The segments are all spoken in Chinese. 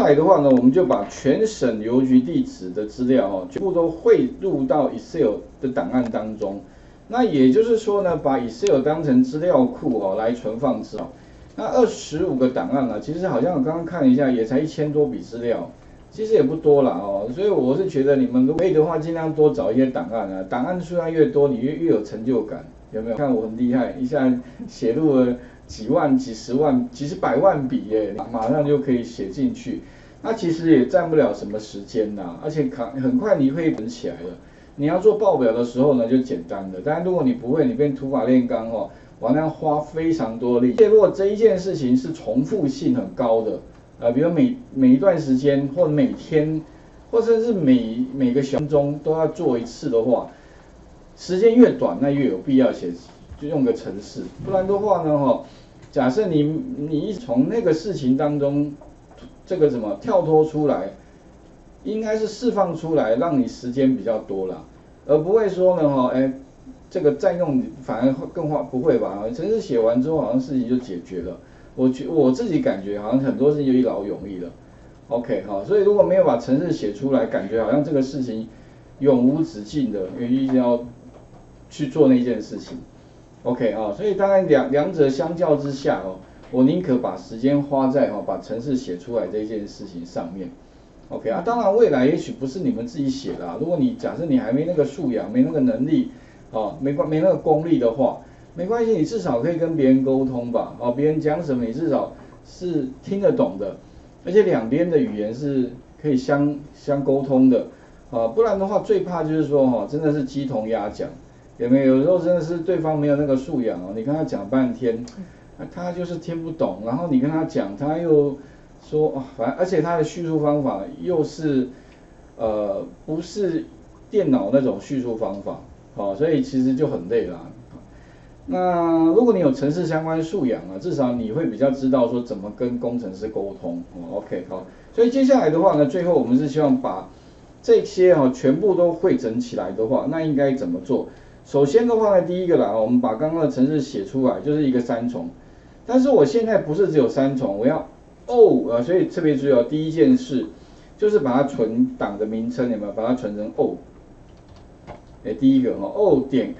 下来的话呢，我们就把全省邮局地址的资料全部都汇入到 Excel 的档案当中。那也就是说呢，把 Excel 当成资料库来存放资料。那25个档案其实好像我刚刚看了一下，也才1000多笔资料，其实也不多啦所以我是觉得你们如果可以的话，尽量多找一些档案档案数量越多，你越有成就感，有没有？看我很厉害，一下写入了几万、几十万、几十百万笔耶，马上就可以写进去。那其实也占不了什么时间而且很快你会本起来了。你要做报表的时候呢，就简单的。但是如果你不会，你变土法炼钢完了花非常多力气。如果这一件事情是重复性很高的，比如每一段时间或每天，或甚至每个小分钟都要做一次的话，时间越短，那越有必要写，就用个程式。不然的话呢假设你一从那个事情当中，这个跳脱出来，应该是释放出来，让你时间比较多啦，而不会说呢这个占用反而更不会吧？程式写完之后，好像事情就解决了。我自己感觉好像很多事情就一劳永逸了。OK 所以如果没有把程式写出来，感觉好像这个事情永无止境的，因为一定要去做那件事情。OK 所以当然两者相较之下我宁可把时间花在把程式写出来这件事情上面。OK 当然未来也许不是你们自己写的如果你假设你还没那个素养，没那个能力没那个功力的话，没关系，你至少可以跟别人沟通吧别人讲什么你至少是听得懂的，而且两边的语言是可以相沟通的不然的话最怕就是说真的是鸡同鸭讲，有没有？有时候真的是对方没有那个素养你跟他讲半天，他就是听不懂，然后你跟他讲，他又说反正而且他的叙述方法又是不是电脑那种叙述方法所以其实就很累啦。那如果你有程式相关素养至少你会比较知道说怎么跟工程师沟通OK 所以接下来的话呢，最后我们是希望把这些全部都汇整起来的话，那应该怎么做？首先的话呢，第一个我们把刚刚的程式写出来，就是一个三重。但是我现在不是只有三重，我要所以特别注意第一件事就是把它存档的名称有没有？把它存成第一个点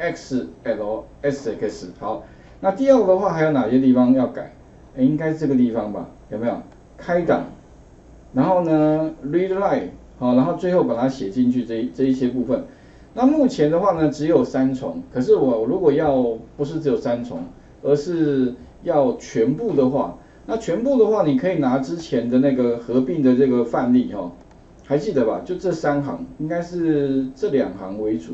xlsx 好。那第二个的话还有哪些地方要改？应该是这个地方吧？有没有？开档，然后呢 read line然后最后把它写进去这一些部分。那目前的话呢只有三重，可是我如果要不是只有三重，而是要全部的话，那全部的话你可以拿之前的那个合并的这个范例还记得吧？就这3行，应该是这2行为主。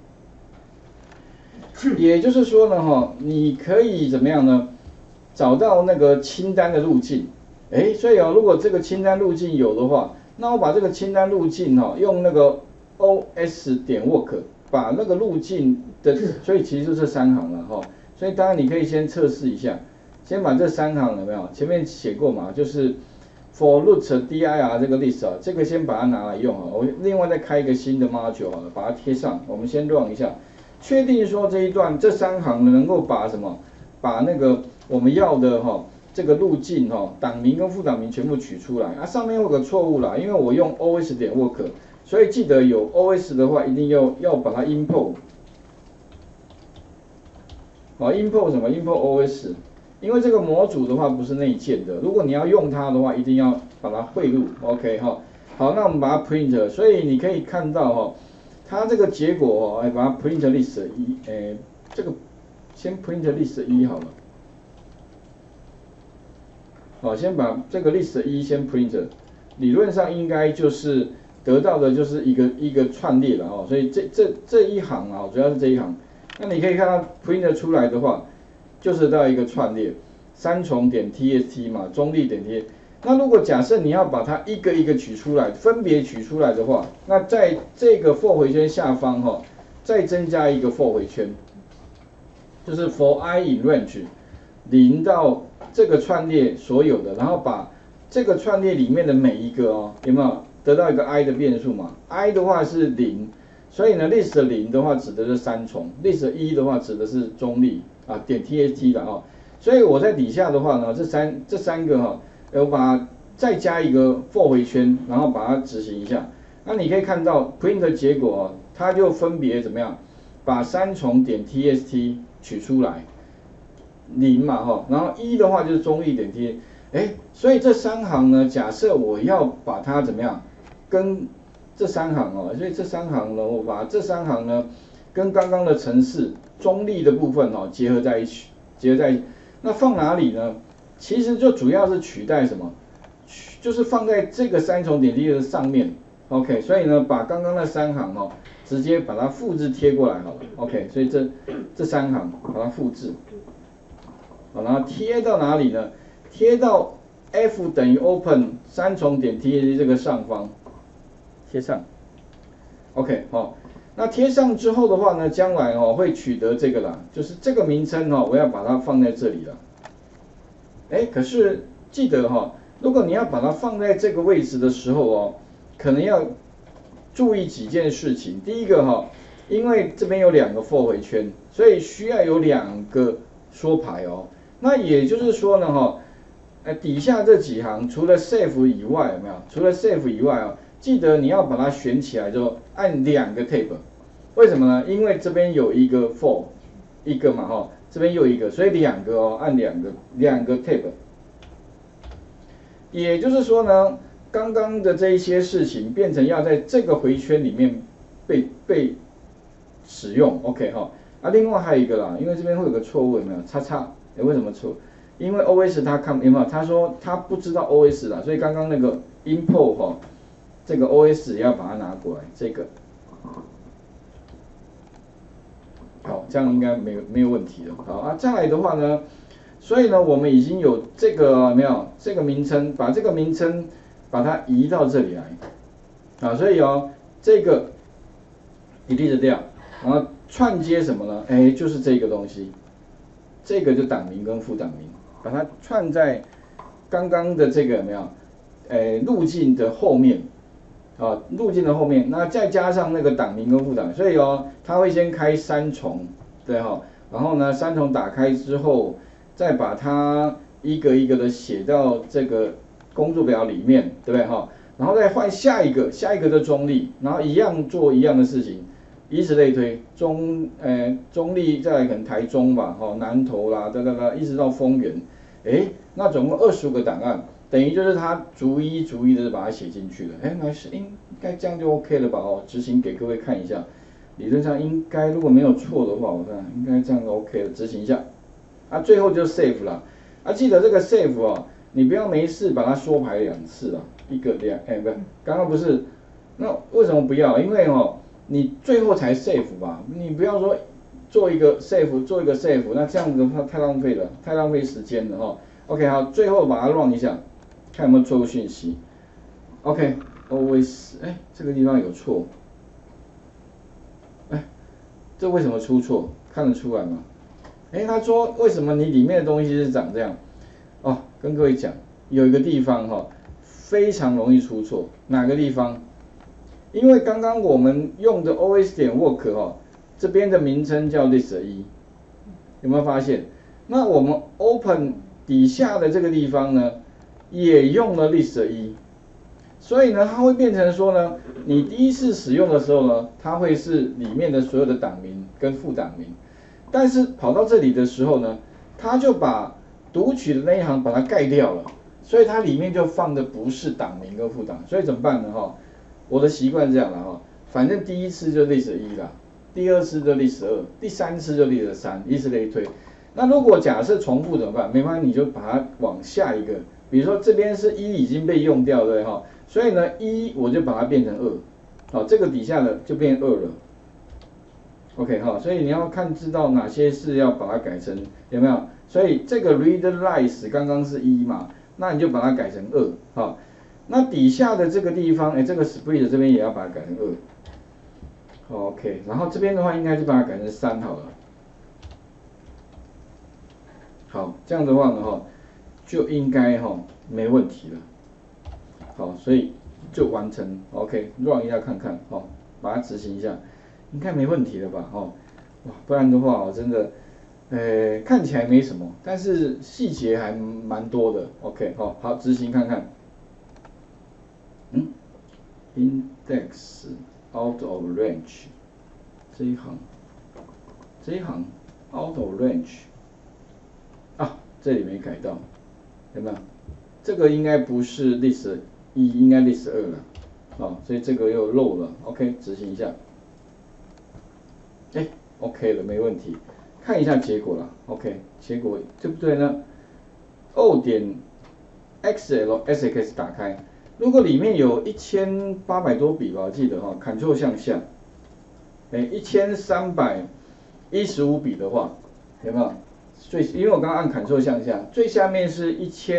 也就是说呢你可以怎么样呢？找到那个清单的路径。所以如果这个清单路径有的话，那我把这个清单路径用那个 os.work 把那个路径的，所以其实就这3行了所以当然你可以先测试一下，先把这3行有没有？前面写过嘛，就是 for root dir 这个 list 这个先把它拿来用我另外再开一个新的 module 把它贴上。我们先 run 一下，确定说这一段这3行能够把什么？把那个我们要的这个路径档名跟副档名全部取出来上面有个错误啦，因为我用 os.work， 所以记得有 os 的话一定要把它 import import 什么 import os， 因为这个模组的话不是内建的，如果你要用它的话一定要把它汇入 OK 好，那我们把它 print， 所以你可以看到它这个结果把它 print list 1这个先 print list 1好了先把这个 list 1先 print， 理论上应该就是得到的就是一个串列了所以这一行主要是这一行。那你可以看到 print 出来的话，就是到一个串列，三重点 txt 嘛，中立点 t。那如果假设你要把它一个一个取出来，分别取出来的话，那在这个 for 回圈下方再增加一个 for 回圈，就是 for I in range 0到这个串列所有的，然后把这个串列里面的每一个有没有得到一个 I 的变数嘛 ？I 的话是0。所以呢 ，list 0的话指的是三重 ，list 1的话指的是中立点 txt 的所以我在底下的话呢，这三个我把再加一个 for 回圈，然后把它执行一下。那你可以看到 print 的结果哦，它就分别怎么样，把3重点 tst 取出来，0嘛哈，然后1的话就是中立点 t， 所以这3行呢，假设我要把它怎么样，跟这3行哦，所以这3行呢，我把这3行呢，跟刚刚的程式中立的部分哦结合在一起，那放哪里呢？其实就主要是取代什么？就是放在这个3重点 t 的上面。OK， 所以呢，把刚刚那3行哦，直接把它复制贴过来好了。OK， 所以这3行把它复制，好，然后贴到哪里呢？贴到 F 等于 open 3重点 t 这个上方，贴上。OK， 好，那贴上之后的话呢，将来哦会取得这个啦，就是这个名称哦，我要把它放在这里了。可是记得哈，如果你要把它放在这个位置的时候哦，可能要注意几件事情。第一个哈，因为这边有2个 for 回圈，所以需要有2个说牌哦。那也就是说呢哈，底下这几行除了 save 以外有没有？除了 save 以外哦，记得你要把它选起来之后按2个 tab。为什么呢？因为这边有一个 for 一个嘛哈，这边又一个，所以2个哦，按2个 tab。也就是说呢，刚刚的这一些事情变成要在这个回圈里面被使用 ，OK 哈。另外还有一个啦，因为这边会有个错误有没有？叉叉，为什么错？因为 OS 它看有没有？他说他不知道 OS 啦，所以刚刚那个 import 哈，这个 OS 也要把它拿过来，这个。好，这样应该没有问题了。好再来的话呢，所以呢，我们已经有这个没有这个名称，把这个名称把它移到这里来，所以这个 delete 掉，然后串接什么呢？就是这个东西，这个就档名跟副档名，把它串在刚刚的这个有没有？路径的后面。路径的后面，那再加上那个档名跟副档，所以它会先开3重，对哈，然后呢3重打开之后，再把它一个一个的写到这个工作表里面，对不对哈？然后再换下一个的中立，然后一样做一样的事情，以此类推，中立再来可能台中吧，南投啦，一直到丰原，那总共25个档案。等于就是它逐一的把它写进去了，应该这样就 OK 了吧？执行给各位看一下，理论上应该如果没有错的话，我看应该这样就 OK 了，执行一下。最后就 save 了。记得这个 save 你不要没事把它缩排2次啊，一个2，不是，刚刚不是，那为什么不要？因为你最后才 save 吧，你不要说做一个 save， 那这样子的话太浪费了，太浪费时间了OK， 好，最后把它 run 一下。看有没有错误讯息 ？OK， always， 这个地方有错，这为什么出错？看得出来吗？他说为什么你里面的东西是长这样？跟各位讲，有一个地方非常容易出错，哪个地方？因为刚刚我们用的 OS 点 work 这边的名称叫 list1， 有没有发现？那我们 open 底下的这个地方呢？也用了 list1， 所以呢，它会变成说呢，你第一次使用的时候呢，它会是里面的所有的档名跟副档名，但是跑到这里的时候呢，它就把读取的那一行把它盖掉了，所以它里面就放的不是档名跟副档，所以怎么办呢？我的习惯是这样的反正第一次就 list1啦，第2次就 list2，第3次就 list3，以此类推。那如果假设重复怎么办？没关系，你就把它往下一个。比如说这边是1已经被用掉，对哈，所以呢1我就把它变成2，这个底下的就变2了 ，OK 所以你要知道哪些是要把它改成有没有？所以这个 read lines 刚刚是1嘛，那你就把它改成2，那底下的这个地方，这个 split 这边也要把它改成2，OK， 然后这边的话应该就把它改成3好了，好，这样的话呢就应该没问题了，好，所以就完成 ，OK， run 一下看看，把它执行一下，应该没问题了吧，哇，不然的话真的，看起来没什么，但是细节还蛮多的 ，OK，好，执行看看。 index out of range 这一行 out of range 啊，这里没改到，有没有？这个应该不是 list 1，应该 list 2了，所以这个又漏了。OK， 执行一下，OK 了，没问题。看一下结果了 ，OK， 结果对不对呢？O 点 XLSX 打开，如果里面有1800多笔吧，我记得Ctrl 向下，1315笔的话，有没有？因为我刚刚按Ctrl 向下，最下面是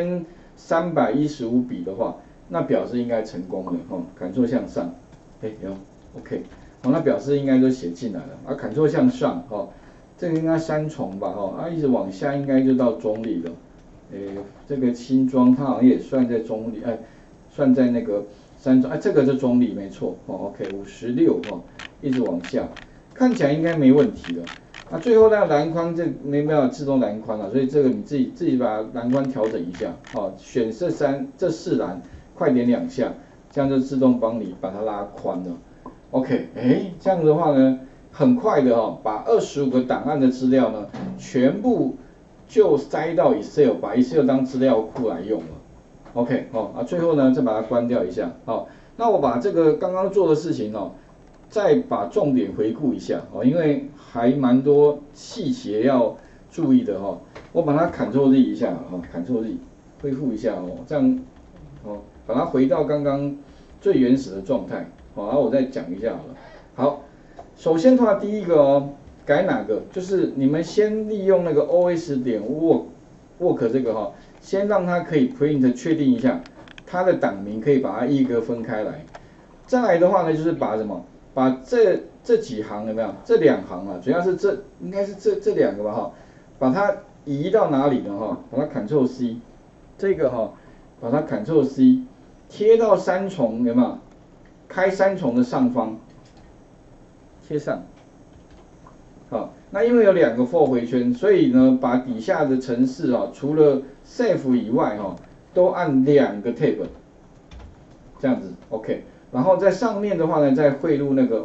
1315笔的话，那表示应该成功了Ctrl 向上，有 OK， 那表示应该都写进来了。Ctrl 向上这个应该3重吧一直往下应该就到中里了。这个新庄它好像也算在中里，算在那个3中，这个是中里没错OK， 56一直往下，看起来应该没问题了。最后那个栏宽这没办法自动栏宽了，所以这个你自己把栏宽调整一下选这4栏，快点2下，这样就自动帮你把它拉宽了。OK， 这样的话呢，很快的把25个档案的资料呢，全部就塞到 Excel， 把 Excel 当资料库来用了。OK， 最后呢再把它关掉一下那我把这个刚刚做的事情再把重点回顾一下因为还蛮多细节要注意的我把它 Ctrl Z 一下Ctrl Z 恢复一下这样把它回到刚刚最原始的状态然后我再讲一下好了。好，首先的话第一个改哪个？就是你们先利用那个 OS 点 work 这个先让它可以 print 确定一下它的档名，可以把它一个分开来。再来的话呢，就是把什么？把这几行有没有？这2行啊，主要是应该是这2个吧把它移到哪里呢把它 Ctrl C， 这个把它 Ctrl C 贴到3重有没有？开3重的上方贴上。那因为有2个 for 回圈，所以呢，把底下的程式除了 save 以外都按2个 tab， 这样子 OK。然后在上面的话呢，再汇入那个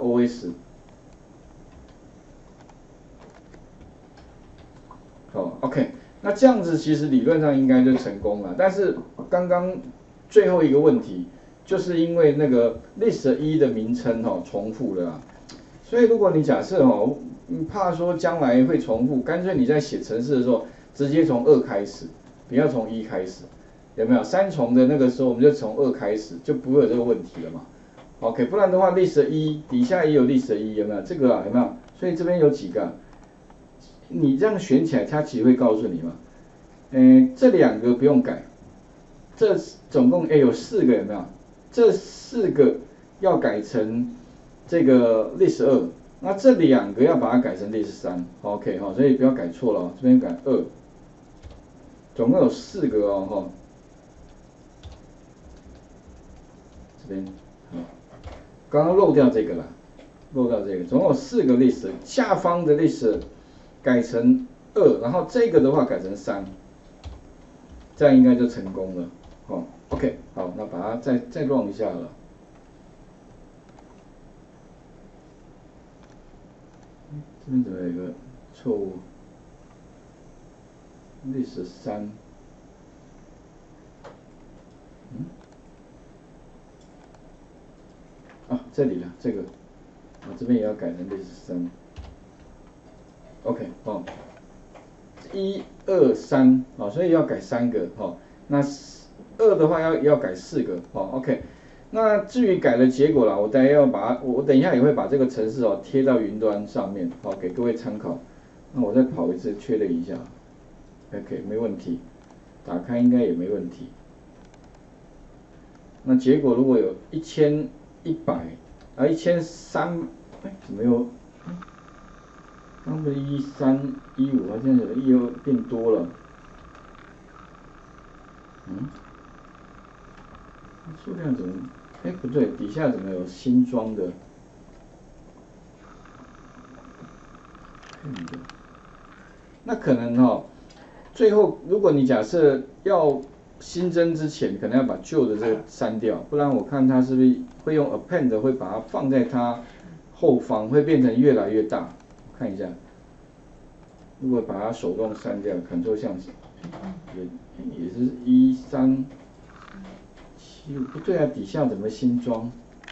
OS。OK， 那这样子其实理论上应该就成功了。但是刚刚最后一个问题，就是因为那个 list 1的名称重复了所以如果你假设你怕说将来会重复，干脆你在写程式的时候，直接从2开始，不要从1开始，有没有？3重的那个时候，我们就从2开始，就不会有这个问题了嘛。OK， 不然的话 ，list 1底下也有 list 1，有没有？这个有没有？所以这边有几个你这样选起来，它其实会告诉你嘛。这2个不用改，这总共有4个，有没有？这4个要改成这个 list 2。那这2个要把它改成list 3 ，OK 所以不要改错了这边改2，总共有4个这边刚刚漏掉这个了，漏掉这个，总共有4个 list， 下方的 list 改成2，然后这个的话改成3，这样应该就成功了OK， 好，那把它再 run 一下了。这边怎么有一个错误 ？list 3，这里了，这个，这边也要改成list 3。OK， 1、2、3所以要改3个那2的话要改4个OK。那至于改的结果啦，我等一下也会把这个程式贴到云端上面给各位参考。那我再跑一次确认一下 ，OK 没问题，打开应该也没问题。那结果如果有11001300，怎么有？刚不是1315，它现在又变多了。数量怎么？不对，底下怎么有新装的？那可能最后如果你假设要新增之前，可能要把旧的这个删掉，不然我看它是不是会用 append 会把它放在它后方，会变成越来越大。看一下，如果把它手动删掉 ，Ctrl 项也是1375，不对啊，底下怎么新装？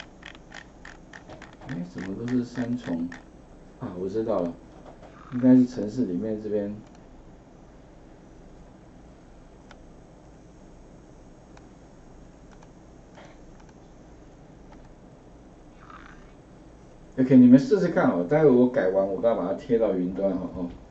哎，怎么都是3重？啊，我知道了，应该是程式里面这边。OK，你们试试看哦，待会我改完，我再把它贴到云端好哦。